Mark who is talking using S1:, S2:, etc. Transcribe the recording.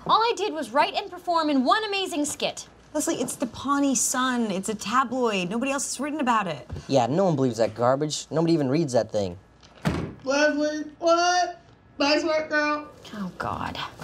S1: All I did was write and perform in one amazing skit.
S2: Leslie, it's the Pawnee Sun. It's a tabloid. Nobody else has written about it.
S3: Yeah, no one believes that garbage. Nobody even reads that thing.
S4: Leslie, what? Nice work, girl.
S1: Oh, God.